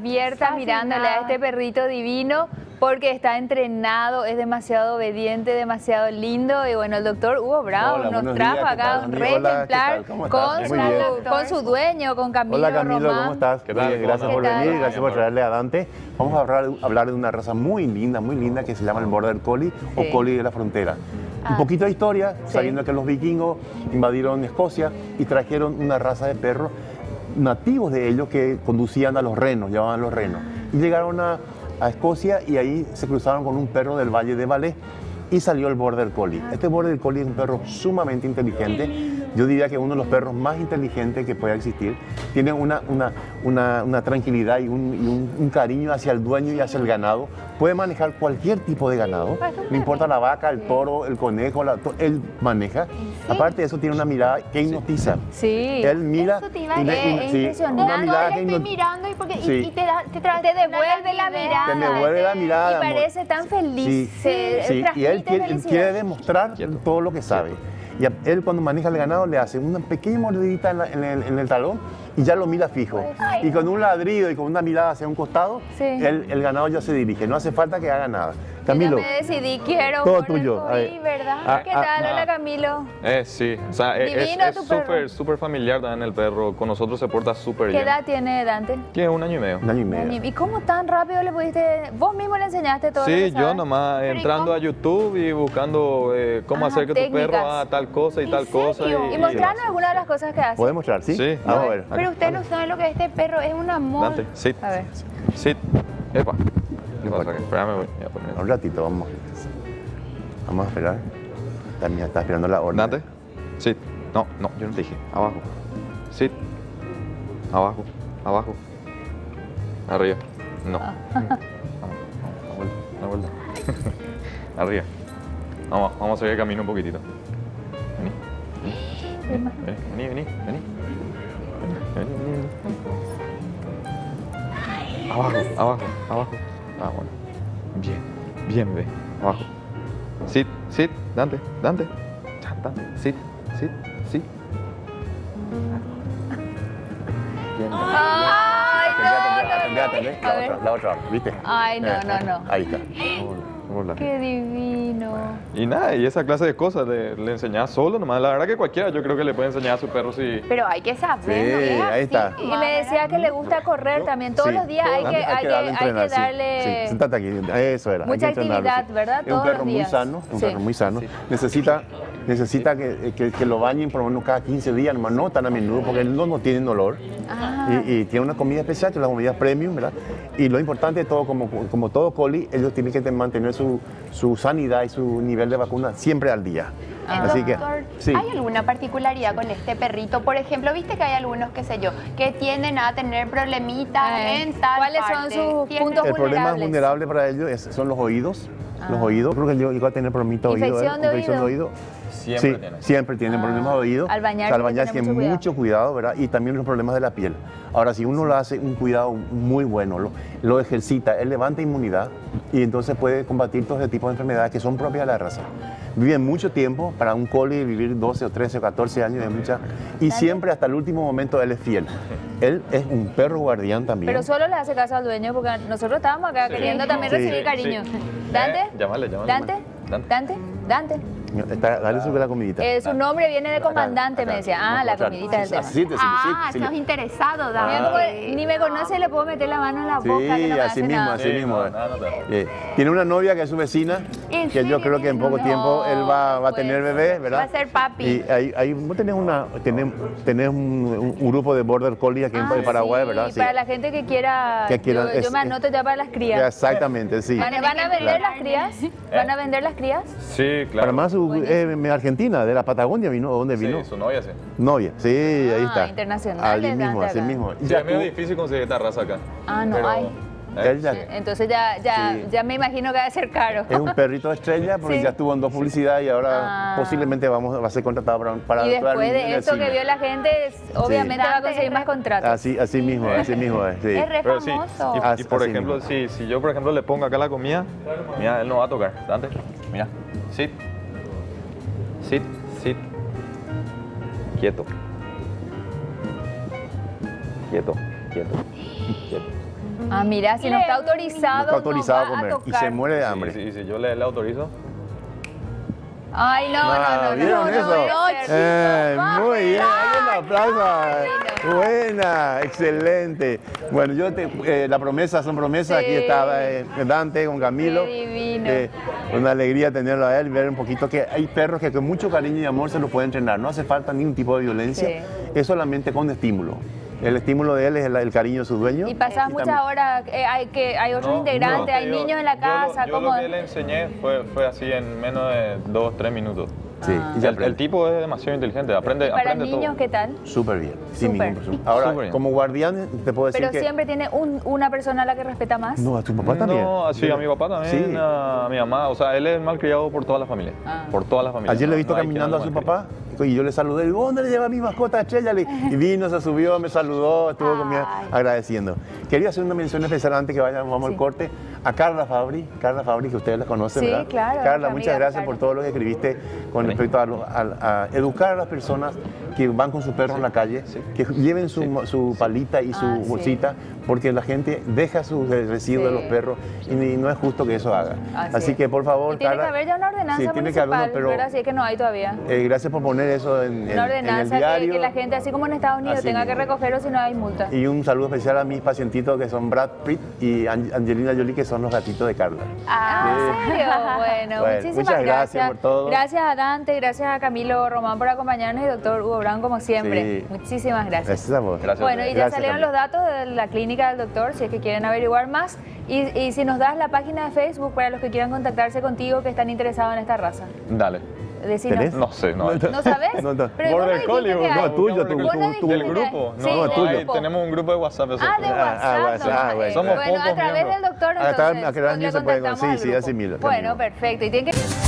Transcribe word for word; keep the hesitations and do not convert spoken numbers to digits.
abiertas mirándole a este perrito divino porque está entrenado, es demasiado obediente, demasiado lindo. Y bueno, el doctor Hugo Brown Hola, nos buenos trajo días, ¿qué acá tal, un amigo? re Hola, ¿qué ejemplar tal? ¿Cómo con estás? su, Muy bien. con su dueño, con Camilo Hola Camilo, Román. ¿cómo estás? ¿Qué tal? Muy bien, gracias ¿Qué por tal? venir, gracias por traerle a Dante. Vamos a hablar, hablar de una raza muy linda, muy linda que se llama el Border Collie Sí. o Collie de la frontera. Ah. Un poquito de historia, Sí. sabiendo que los vikingos invadieron Escocia y trajeron una raza de perros nativos de ellos que conducían a los renos, llevaban los renos. Y llegaron a, a Escocia y ahí se cruzaron con un perro del Valle de Valais y salió el Border Collie. Este Border Collie es un perro sumamente inteligente. Yo diría que uno de los perros más inteligentes que pueda existir. Tiene una, una, una, una tranquilidad y, un, y un, un cariño hacia el dueño y hacia el ganado. Puede manejar cualquier tipo de ganado. No importa la vaca, el toro, el conejo, la, to- él maneja. Aparte de eso, tiene una mirada que hipnotiza. Sí. Él mira Eso te iba a y le- decir, y- es sí, impresionante. una mirada le que estoy hipno- mirando y, porque, y- Sí. y te, da, te, tra- Te devuelve la tranquilidad. mirada. Te devuelve la mirada. Y de amor. parece tan feliz. Sí, Se- sí, y él transmite quiere, él felicidad. quiere demostrar todo lo que sabe. Y a- él cuando maneja el ganado le hace una pequeña mordidita en, la- en el, en el talón y ya lo mira fijo. Y con un ladrido y con una mirada hacia un costado, Sí. el, el ganado ya se dirige. No hace falta que haga nada. Yo Camilo, ya me decidí, quiero. todo Border tuyo. A ver. Collie, ¿verdad? Ah, ¿Qué ah, tal? ah. Hola, Camilo. Eh, sí, o sea, es- Divino es tu perro. súper, súper familiar también el perro. Con nosotros se porta súper ¿Qué bien. edad tiene Dante? Tiene un año y medio. un año y medio. ¿Y cómo tan rápido le pudiste? ¿Vos mismo le enseñaste todo lo que Sí, yo sabes? nomás Pero ¿y entrando cómo? a YouTube y buscando eh, cómo Ah, hacer que técnicas. tu perro haga tal cosa y ¿En tal cosa. serio? Y y- mostrarnos algunas de las cosas que hace. ¿Podés mostrar? Sí. Sí. Vamos a A ver. ver. Pero usted no sabe lo que es este perro, es un amor. Dante, sit, A ver. sit. Epa. ¿Qué pasa? Que Espérame, voy a poner. Un ratito, vamos. Vamos a esperar. También está esperando la orden. Dante, sit. No, no, yo no te dije. Abajo. Sit. Abajo, abajo. Arriba. No. Ah. Vamos, una vuelta, una vuelta. Arriba. Vamos, vamos a seguir el camino un poquitito. Vení. Vení, vení, vení, vení. Vení, vení, vení. Abajo, abajo, abajo. Ah, bueno. Bien, bien, bebé. Abajo. Sit, sit, Dante, Dante. Ya, Dante, sit, sit, sit. Bien, Dante. Ay, Atendé, atendé, atendé. no, no, no. La A ver. otra, la otra, ¿viste? Ay, no, Eh, no, no. Ahí está. Hola. Qué divino. Y nada, y esa clase de cosas de, le enseñás solo nomás. La verdad que cualquiera yo creo que le puede enseñar a su perro si... Pero hay que saber, Sí, ¿no? Es ahí así está. Y nomás, me decía ¿verdad? que le gusta correr también. Todos Sí, los días hay que, hay que, darle a hay que entrenar, sí. darle Sí, sentate aquí, eso era. hay mucha que entrenarlo, actividad, sí. ¿verdad? Es un Todos perro los muy días. sano, un Sí. perro muy sano. Sí. Necesita, necesita que, que- que lo bañen por lo menos cada quince días, nomás no tan a menudo, porque no, no tienen olor. Ah. Y, y tiene una comida especial, que es la comida premium, ¿verdad? Y lo importante de todo, como, como todo collie, ellos tienen que mantener su, su sanidad y su nivel de vacuna siempre al día. Ah. Así que, Doctor, sí. ¿hay alguna particularidad con este perrito? Por ejemplo, viste que hay algunos, qué sé yo, que tienden a tener problemitas Eh, en tal ¿cuáles son parte. sus ¿Tienen- puntos El problema vulnerables? vulnerable para ellos es- son los oídos. Los Ah. oídos, creo que yo iba a tener problemita de oído. Infección ¿eh? de Infección de oído. oído. Siempre sí, tienen. siempre tienen Ah. problemas de oído. Al bañar O sea, al hay que bañar tener sí, mucho mucho cuidado, ¿verdad? Y también los problemas de la piel. Ahora, si uno lo hace un cuidado muy bueno, lo, lo ejercita, él levanta inmunidad y entonces puede combatir todo ese tipo de enfermedades que son propias de la raza. Viven mucho tiempo, para un collie vivir doce o trece o catorce años es mucha. Y siempre hasta el último momento él es fiel. Él es un perro guardián también. Pero solo le hace caso al dueño porque nosotros estábamos acá Sí. queriendo también Sí. recibir cariño. Sí. ¿Dante? Eh, llámale, llámale. ¿Dante? Dante. ¿Dante? ¿Dante? Está- dale su la comidita. Eh, su nombre viene de comandante, Acá, me decía. acá. Ah, Vamos la a mostrar. comidita del tema. Así, sí, sí, Ah, sí, sos sí. interesado, Mira David. cómo ni me conoce y le puedo meter la mano en la Sí, boca que no me así hace mismo, nada. así mismo. no, eh. no, no, no. Eh, Tiene una novia que es su vecina, ¿En que yo serio? creo que en poco No, tiempo él va, va a pues, tener bebé, ¿verdad? va a ser papi. Y ahí, ahí vos tenés, una, tenés, tenés un, un grupo de Border Collie aquí Ah, en Paraguay, sí, ¿verdad? Sí. para la gente que quiera, Que quiera, yo, yo es- me anoto ya para las crías. Exactamente, sí. ¿Van, van a vender las crías? ¿Van a vender las crías? Sí, claro. Para más, su- eh, en Argentina, de la Patagonia vino, ¿dónde vino? Sí, su novia sí. Novia, sí, ahí Ah, está. internacionales, Ahí mismo, Dante, así acá. mismo. Sí, Ya es medio tú- difícil conseguir esta raza acá. Ah, no Pero, hay. ¿eh? él ya- Entonces ya, ya, Sí. ya me imagino que va a ser caro. Es un perrito estrella porque Sí. ya estuvo en dos publicidades y ahora Ah. posiblemente vamos, va a ser contratado para, para Y actuar después en de el esto que cine. vio la gente, es- obviamente va a conseguir más contratos. Así, así mismo, así mismo es, sí. Es re Pero sí, famoso. y, Así- y por así ejemplo, mismo. si, si yo por ejemplo le pongo acá la comida, mira, él no va a tocar. Dante, mira, sit, sit, sit, quieto, quieto, quieto, quieto, Ah, mira, si no está autorizado, No está autorizado no a va comer y tocar. se muere de Sí, hambre. sí, sí, yo le, le autorizo. Ay, no, Ah, no, no, no. ¿vieron no, eso? no, no, Eh, chicos, muy bien, vamos. un aplauso. Buena, excelente. Bueno, yo te, eh, la promesa son promesas. Sí. Aquí está eh, Dante con Camilo. Qué divino. Eh, una alegría tenerlo a él, ver un poquito que hay perros que con mucho cariño y amor se los puede entrenar. No hace falta ningún tipo de violencia, Sí. es solamente con estímulo. El estímulo de él es el, el cariño de su dueño. Y pasás muchas también- horas, eh, hay, que, hay otros No, integrantes, no, hay yo- niños en la yo casa, lo, yo ¿cómo? lo que le enseñé fue, fue así en menos de dos, tres minutos. Sí, Ah. y Y ya el, el tipo es demasiado inteligente, aprende, ¿Y para aprende niños todo. qué tal? Súper bien, sin Súper. ningún problema. Ahora, Súper bien. como guardián, te puedo decir Pero que... siempre tiene un- una persona a la que respeta más. No, a tu papá también. No, sí, a mi papá también, Sí. a mi mamá. O sea, él es mal criado por toda la familia. Ah. Por toda la familia. Ayer le he No- visto no hay quien caminando a lo su malcrie. papá y yo le saludé. Digo, ¿dónde le lleva mi mascota a Estrella? Le- Y vino, se subió, me saludó, estuvo conmigo Ay. agradeciendo. Quería hacer una mención especial antes que vayamos vamos Sí. al corte a Carla Fabri. Carla Fabri, que ustedes la conocen, Sí, ¿verdad? claro, Carla, nuestra muchas amiga, gracias Carla. por todo lo que escribiste con Sí. respecto a, lo- a- a educar a las personas que van con su perro en la calle, Sí. que lleven su, Sí. su palita y su Ah, sí. bolsita, porque la gente deja sus residuos de Sí. los perros y ni- no es justo que eso haga. Así Así, es. que, por favor, Y tiene Carla, que haber ya una ordenanza sí, tiene que haber municipal, uno, pero ¿verdad? Si es que no hay todavía. eh, gracias por poner eso en, en- Una en el ordenanza que, diario. que la gente, así como en Estados Unidos, Así tenga que mismo. recogerlo si no hay multa. Y un saludo especial a mis pacientitos que son Brad Pitt y An- Angelina Jolie, que son los gatitos de Carla. Ah, ¿en serio? Bueno, Bueno, muchísimas muchas gracias gracias. por todo. Gracias a Dante, gracias a Camilo Román por acompañarnos y doctor Hugo Brown, como siempre. Sí. Muchísimas gracias. Gracias a vos. Gracias. Bueno, y ya Gracias, salieron Camilo. los datos de la clínica del doctor, si es que quieren averiguar más. Y, y si nos das la página de Facebook para los que quieran contactarse contigo que están interesados en esta raza. Dale. Decinos. ¿Tenés? No sé, no. ¿No sabes? No, no. Pero vos no Border dijiste Collie, que no, hay. No, tuyo, tu- Vos no tu- tu- dijiste Del que- grupo. Sí, No, del tuyo. hay- grupo. tenemos un grupo de WhatsApp. nosotros. Ah, de Ah, WhatsApp. ah, WhatsApp, nomás. bueno. Somos Bueno, a pocos través miembros. del doctor, A través- entonces. a través mío le se puede- contactamos sí, al sí, grupo. así mismo, Bueno, Camilo. perfecto. Y tiene que...